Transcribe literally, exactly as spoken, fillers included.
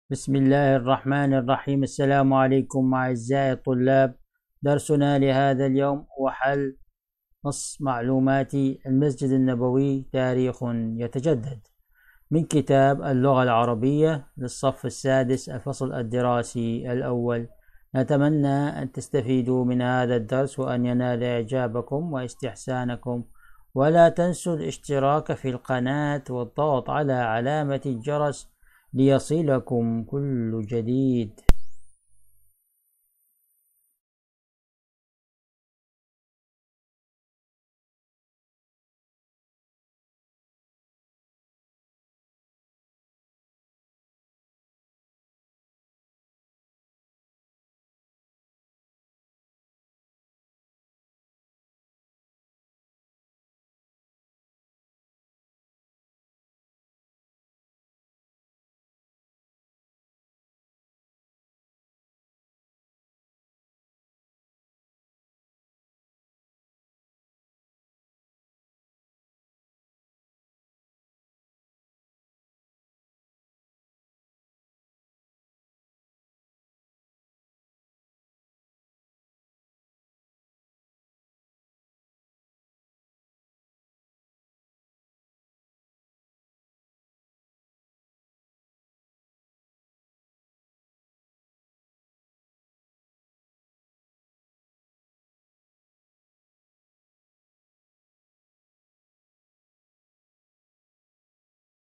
بسم الله الرحمن الرحيم. السلام عليكم أعزائي الطلاب. درسنا لهذا اليوم هو حل نص معلومات المسجد النبوي تاريخ يتجدد من كتاب اللغة العربية للصف السادس الفصل الدراسي الأول. نتمنى أن تستفيدوا من هذا الدرس وأن ينال إعجابكم واستحسانكم، ولا تنسوا الاشتراك في القناة والضغط على علامة الجرس ليصلكم كل جديد.